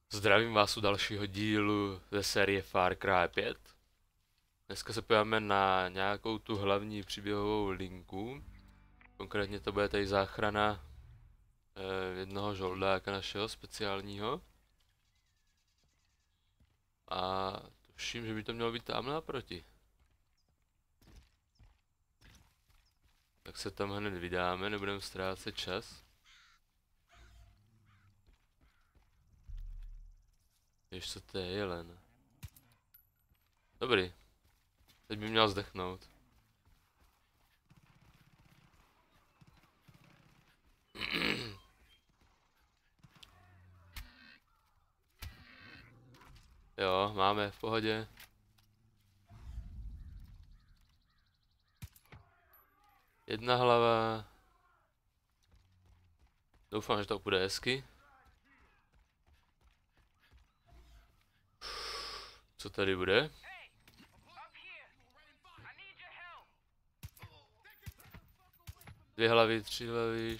Zdravím vás u dalšího dílu ze série Far Cry 5. Dneska se podíváme na nějakou tu hlavní příběhovou linku. Konkrétně to bude tady záchrana jednoho žoldáka našeho speciálního. A tuším, že by to mělo být tamhle naproti. Tak se tam hned vydáme, nebudeme ztrácet čas. Ještě to je jelen. Dobrý. Teď by měl zdechnout. Jo, máme v pohodě. Jedna hlava. Doufám, že to půjde hezky. Co tady bude? Dvě hlavy, tři hlavy,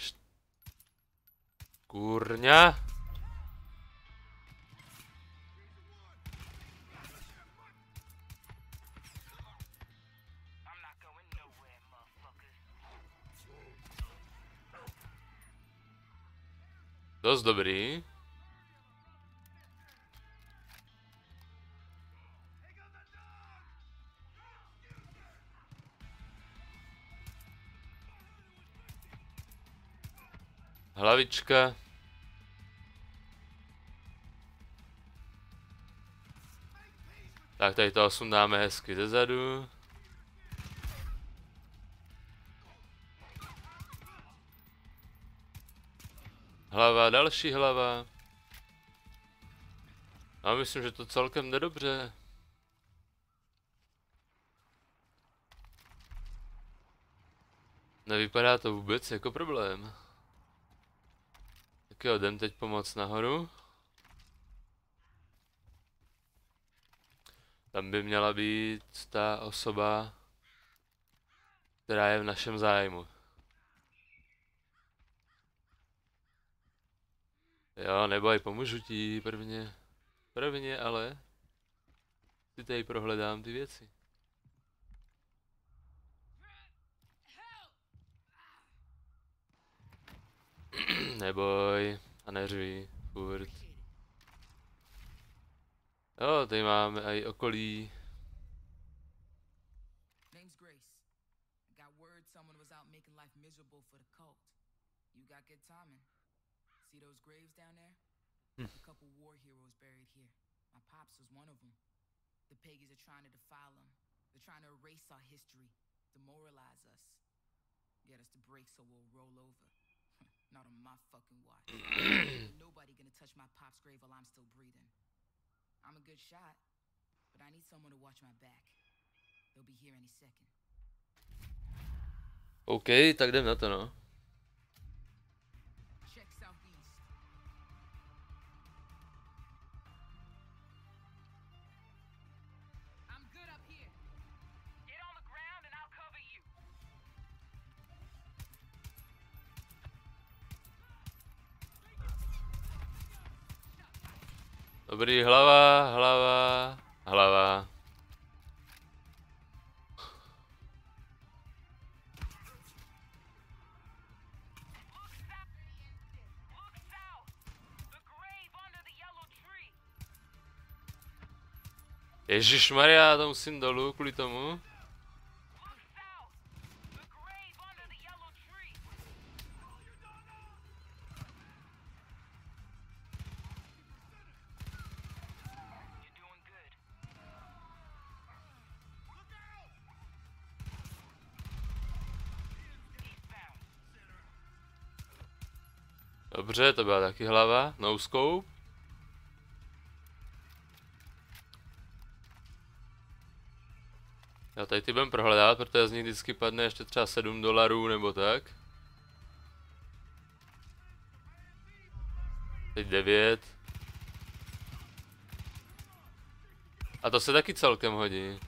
Kurňa! Dost dobrý. Hlavička. Tak tady to sundáme hezky zezadu. Hlava, další hlava. A myslím, že to celkem jde dobře. Nevypadá to vůbec jako problém. Tak jo, jdem teď pomoct nahoru. Tam by měla být ta osoba, která je v našem zájmu. Jo, neboj, pomůžu ti prvně. Prvně, ale si tady prohledám ty věci. Neboj, a neřvi, furt. Jo, tady máme i okolí. Not on my fucking watch. Nobody gonna touch my pop's grave while I'm still breathing. I'm a good shot, but I need someone to watch my back. They'll be here any second. OK, tak jdem na to, no. Check southeast. I'm good up here. Get on the ground and I'll cover you. Dobrý, hlava, hlava, hlava. Ježišmarja, to musím dolů kvůli tomu. Dobře, to byla taky hlava, no scope. Já tady ty budem prohledávat, protože z nich vždycky padne ještě třeba $7 nebo tak. Teď 9. A to se taky celkem hodí.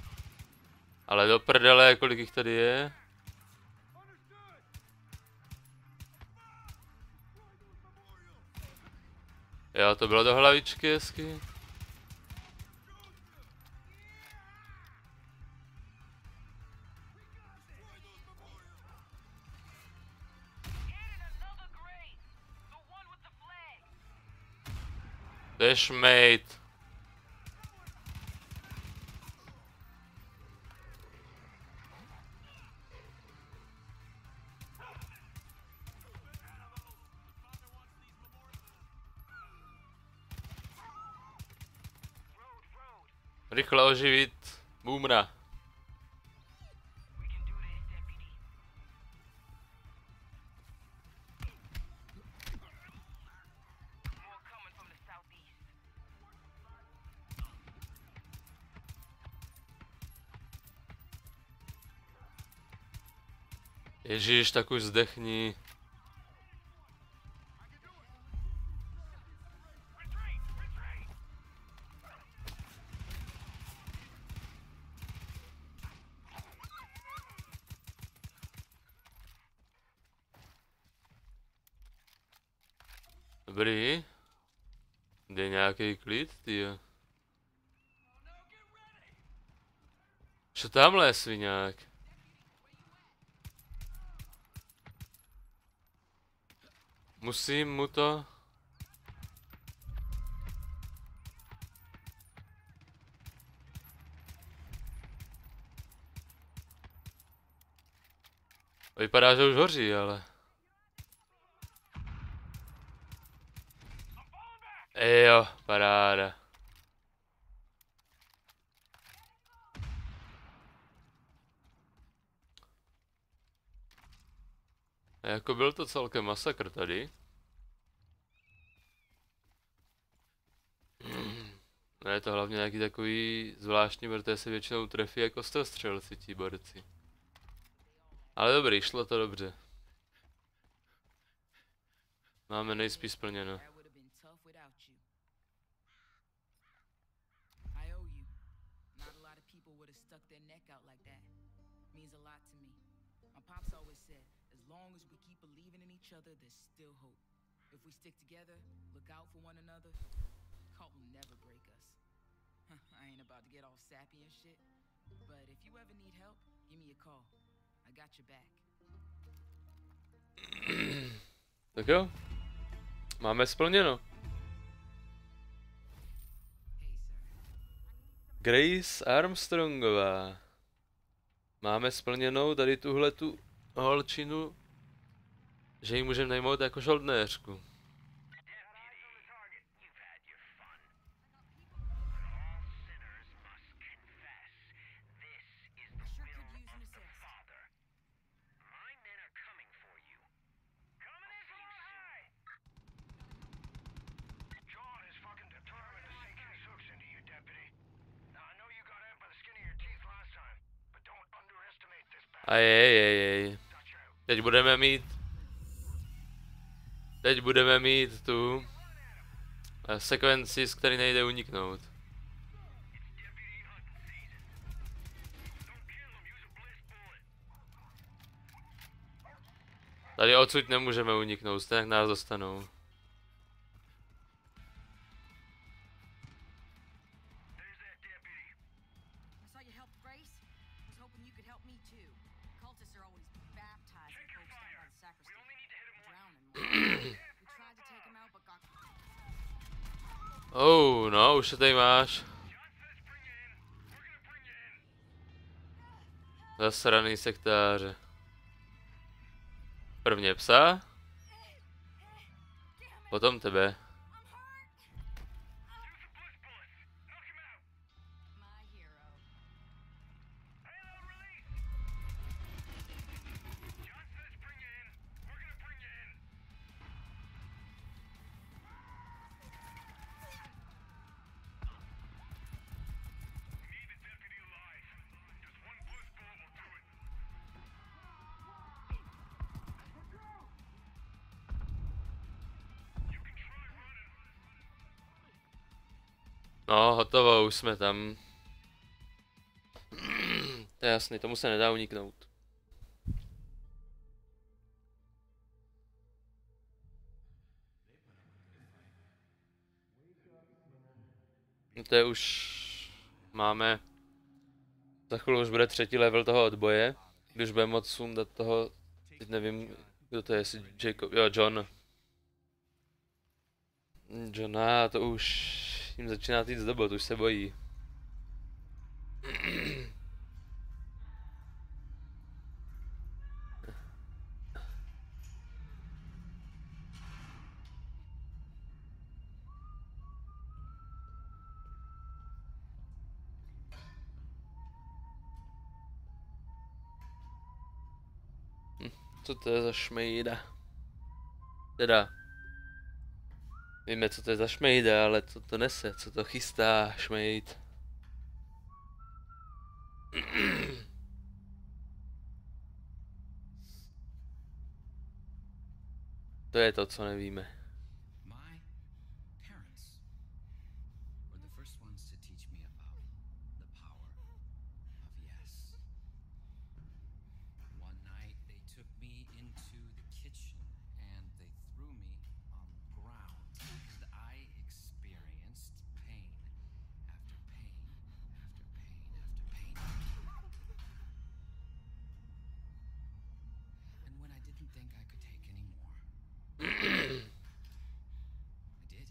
Ale do prdele, kolik jich tady je. Jo, to bylo do hlavičky hezky. To je šmejt. Rychle oživit Boomera. Ježíš, tak už zdechni. Dobrý. Jde nějaký klid, tyjo. Co tamhle je sviňák? Musím mu to... Vypadá, že už hoří, ale... Jo, paráda. Jako byl to celkem masakr tady. No je to hlavně nějaký takový zvláštní, protože se většinou trefí jako střelci ti borci. Ale dobrý, šlo to dobře. Máme nejspíš splněno. There's still hope. If we stick together, look out for one another, Cult will never break us. I ain't about to get all sappy and shit, but if you ever need help, give me a call. I got your back. Tak jo. Máme splněno. Grace Armstrongová. Máme splněnou tady tuhletu holčinu, že ji můžeme najmout jako žoldnéřku. Ajejejej. Teď budeme mít tu sekvenci, z které nejde uniknout. Tady odsud nemůžeme uniknout, stejně nás dostanou. Oh, no, už se tady máš. Zasraný sektáře. Prvně psa. Potom tebe. No, hotovo, už jsme tam. To je jasný, tomu se nedá uniknout. No to je už... Máme... Za chvíli už bude 3. level toho odboje. Když bude moc sundat toho... Teď nevím, kdo to je, jestli Jacob... Jo, John. Johna, to už... Jim začíná jít z dobot, už se bojí. Co to je za šmejda? Teda... Víme, co to je za šmejda, ale co to nese, co to chystá šmejd. To je to, co nevíme. My parents were the first ones to teach me about the power of yes. One night they took me into the kitchen and they threw me on the ground and I experienced pain after pain after pain after pain. And when I didn't think I could take any more, I did.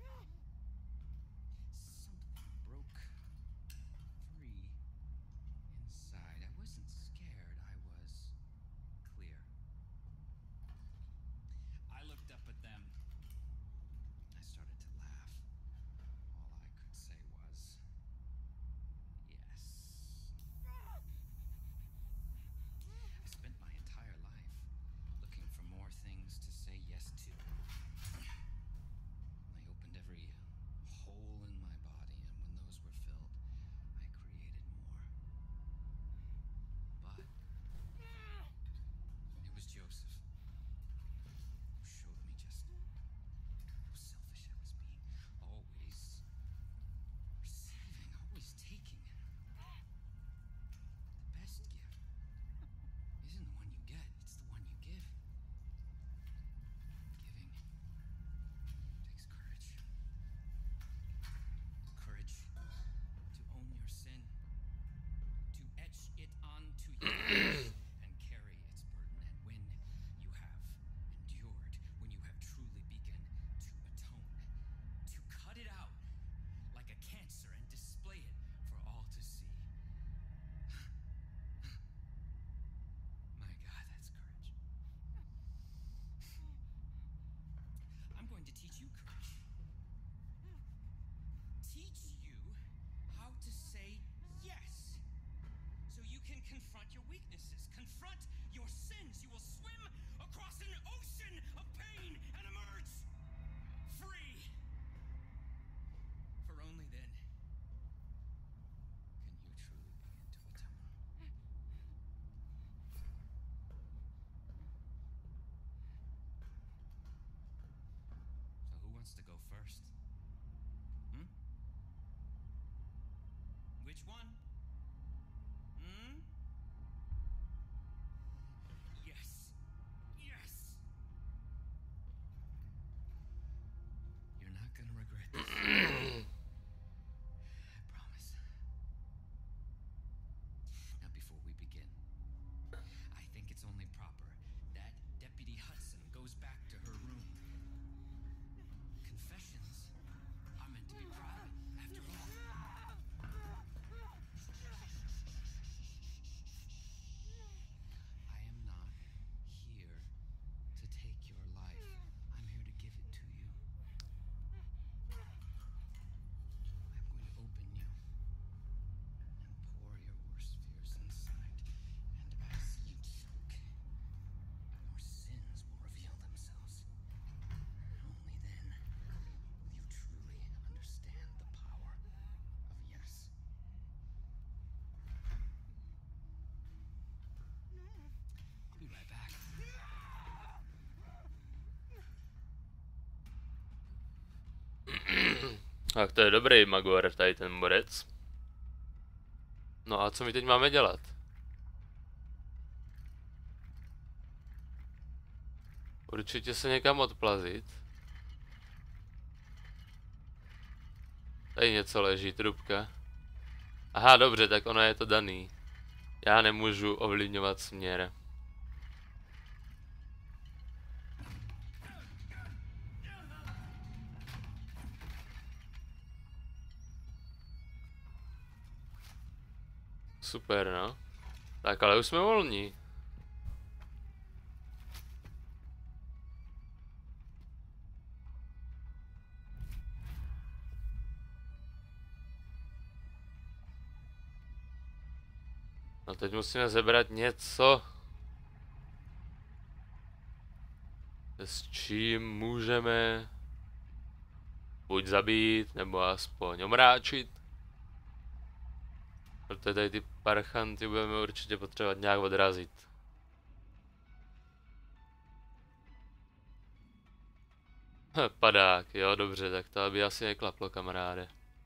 Something broke free inside. I wasn't scared, I was clear. I looked up at them. I started to laugh. All I could say was, yes. I spent my entire life looking for more things to say yes to. I opened every hole in my body, and when those were filled, I created more. But it was Joseph who showed me just how selfish I was being. Always receiving, always taking. The best gift isn't the one you get, it's the one you give. Giving takes courage. Courage to own your sin, to etch it onto your face and carry its burden. And when you have endured, when you have truly begun to atone, to cut it out like a cancer and display it for all to see. My God, that's courage. I'm going to teach you courage. Teach you how to say yes. So you can confront your weaknesses, confront your sins. You will swim across an ocean of pain and emerge free. For only then can you truly begin to atone. So who wants to go first? Which one? Yes. Yes. You're not gonna regret this. I promise. Now, before we begin, I think it's only proper that Deputy Hudson goes back to her room. Confessions are meant to be private, after all. I am not here to take your life. I'm here to give it to you. I'm going to open you and pour your worst fears inside. And as you choke, your sins will reveal themselves. Only then will you truly understand the power of yes. I'll be right back. Tak to je dobrý Magor, tady ten borec. No a co my teď máme dělat? Určitě se někam odplazit. Tady něco leží, trubka. Aha, dobře, tak ono je to daný. Já nemůžu ovlivňovat směr. Super, no. Tak, ale už jsme volní. No teď musíme zebrat něco, s čím můžeme buď zabít, nebo aspoň omráčit. Protože tady ty parchanty budeme určitě potřebovat nějak odrazit. Padák, jo, dobře, tak to by asi neklaplo, kamaráde.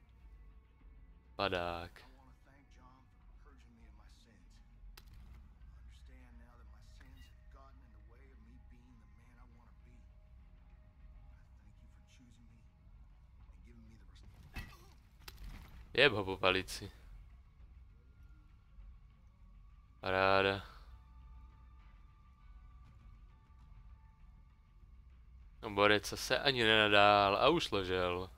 Padák. Jeb ho po palici. Paráda. No borec se ani nenadál a už ležel.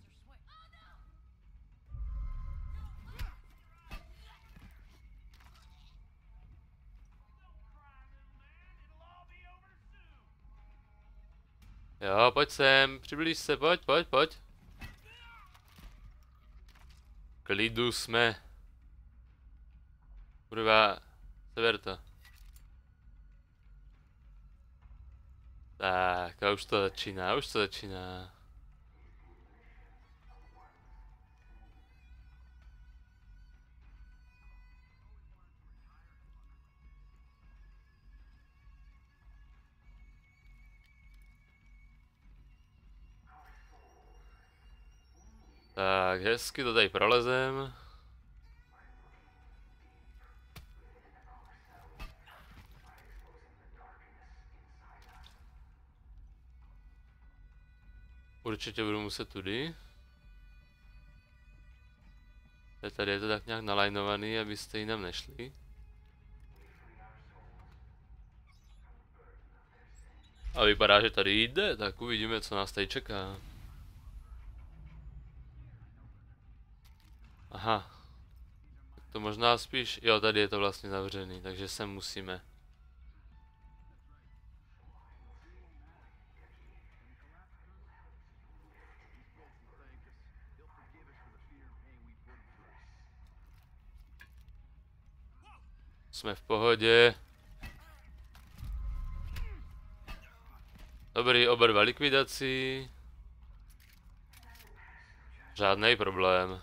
Jo, pojď sem, přiblíž se, pojď. Klidu jsme. Kurva, seber to. Tak, a už to začíná. Tak, hezky to tady prolezem. Určitě budu muset tudy. Tady je to tak nějak nalajnovaný, abyste jinam nešli. A vypadá, že tady jde, tak uvidíme, co nás tady čeká. Aha. Tak to možná spíš, jo, tady je to vlastně zavřený, takže sem musíme. Jsme v pohodě. Dobrý, oba dva likvidací. Žádný problém.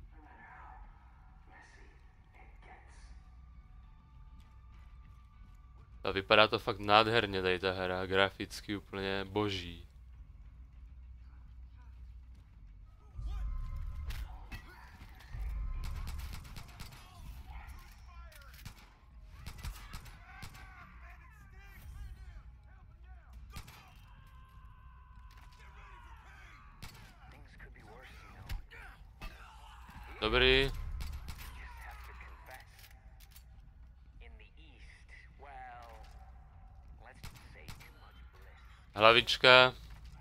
A vypadá to fakt nádherně tady ta hra, graficky úplně boží. Dobrý. Hlavička.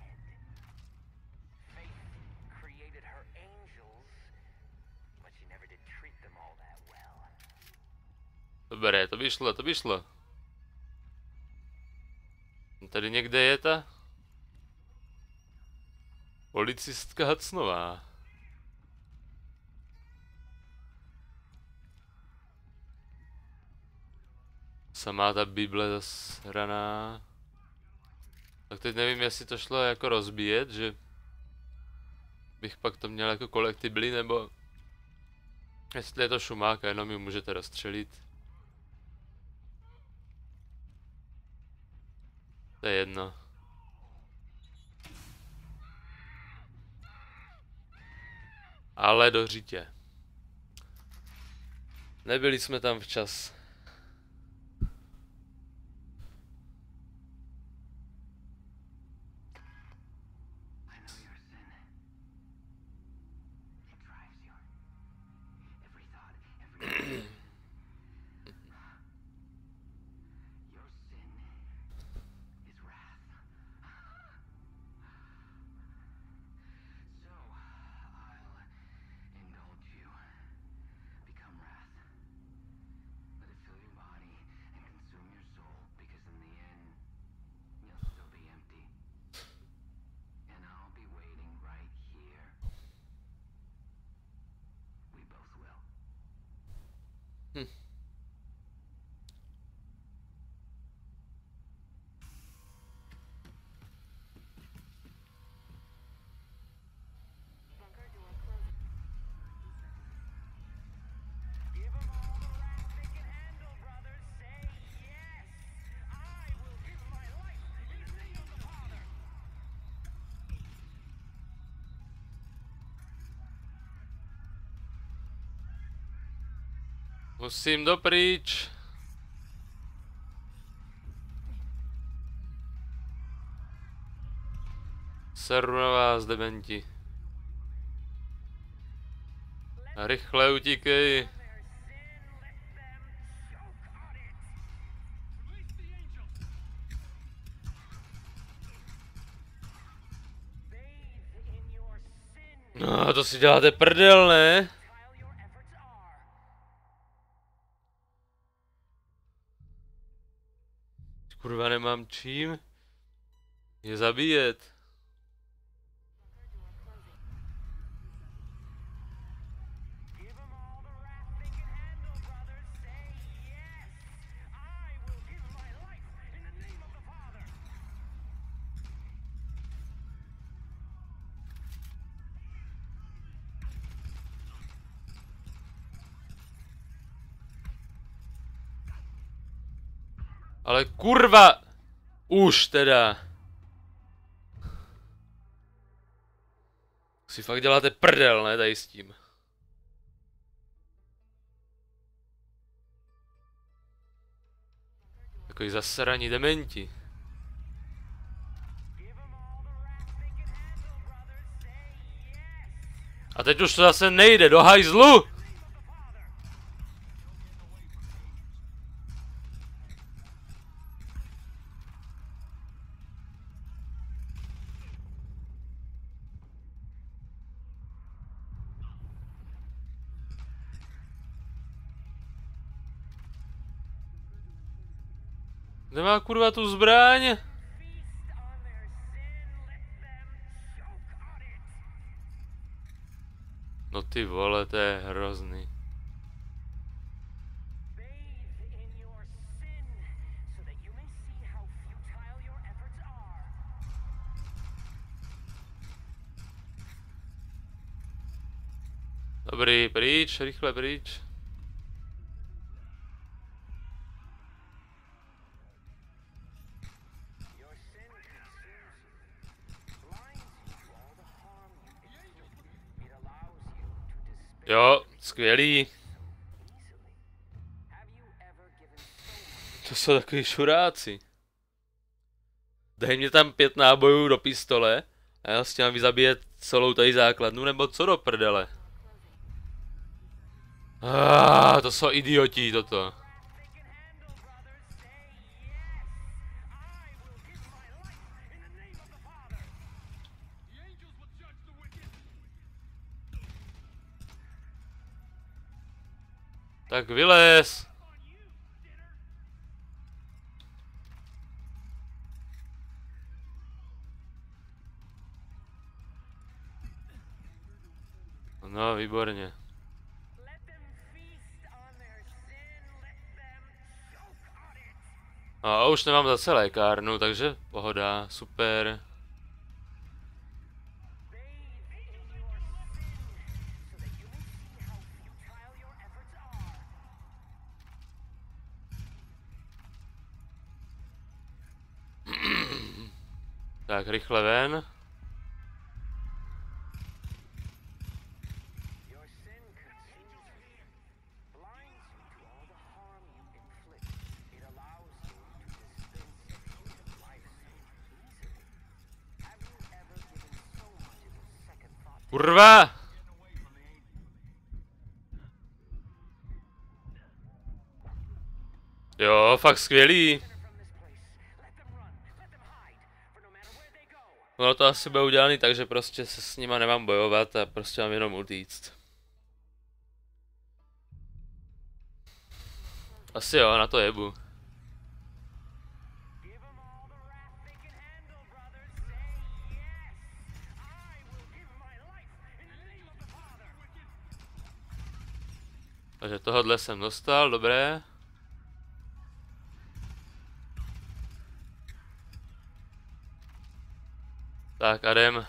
Dobré, to by šlo. Tady někde je ta policistka Hudsonová. Samá ta Bible zasraná. Tak teď nevím, jestli to šlo jako rozbíjet, že bych pak to měl jako collectible, nebo jestli je to šumák a jenom ji můžete rozstřelit. To je jedno. Ale do řitě. Nebyli jsme tam včas. Musím dopryč. Seru na vás, dementi. A rychle utíkej. No, to si děláte prdel, ne? Kurva, nemám čím je zabíjet. Ale kurva! Už teda. Si fakt děláte prdel, ne, tady s tím. Takový zasraní dementi. A teď už to zase nejde, do hajzlu! Kde má kurva tu zbraň? No ty vole, to je hrozný. Dobrý, pryč, rychle pryč. Jo, skvělý. To jsou takový šuráci. Dej mě tam 5 nábojů do pistole a já s tím mám vyzabíjet celou tady základnu, nebo co do prdele. To jsou idioti toto. Tak vylez. No, výborně. A už nemám zase lékárnu, takže pohoda, super. Tak, rychle ven. Kurva! Jo, fakt skvělý. No to asi bude udělaný tak, že prostě se s nima nemám bojovat a prostě mám jenom utíct. Asi jo, na to jebu. Takže tohodle jsem dostal, dobré. Tak a jdem.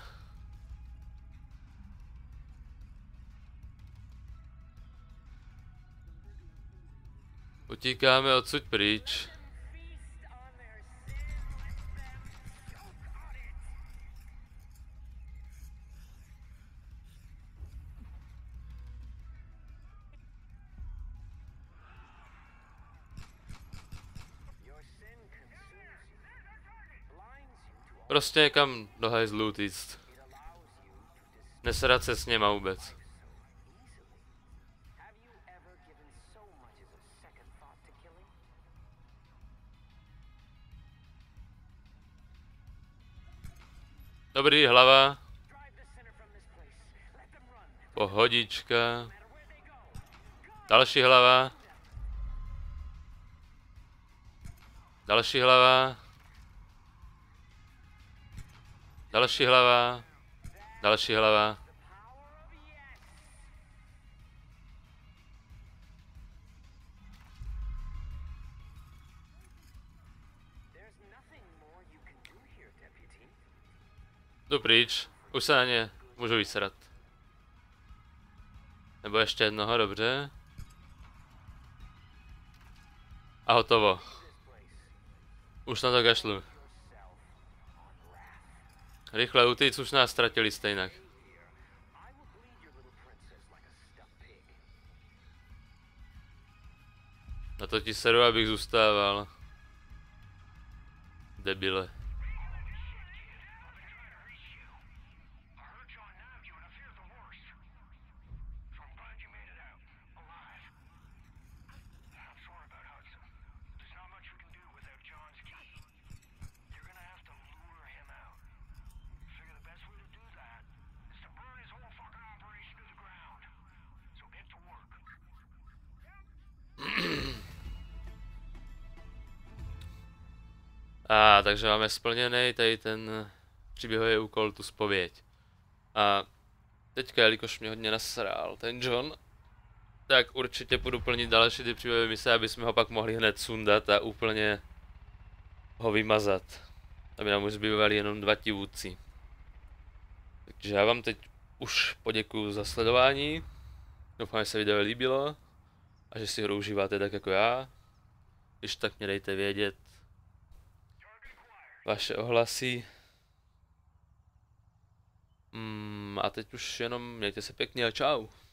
Utíkáme odsud pryč. Prostě někam do hajzlu týct. Nesrat se s něma vůbec. Dobrý, hlava. Pohodička. Další hlava. Další hlava. Další hlava. Další hlava. Jdu pryč. Už se na ně můžu vysrat. Nebo ještě jednoho, dobře. A hotovo. Už na to kašlu. Rychle utíct, už nás ztratili stejnak. Na to ti seru, abych zůstával. Debile. Takže máme splněný tady ten příběhový úkol, tu zpověď. A teďka, jelikož mě hodně nasrál ten John, tak určitě budu plnit další ty příběhové mise, aby jsme ho pak mohli hned sundat a úplně ho vymazat. Aby nám už zbývali jenom 2 ti vůdci. Takže já vám teď už poděkuju za sledování. Doufám, že se video líbilo a že si ho užíváte tak jako já. Když tak mě dejte vědět vaše ohlasy. A teď už jenom mějte se pěkně a čau.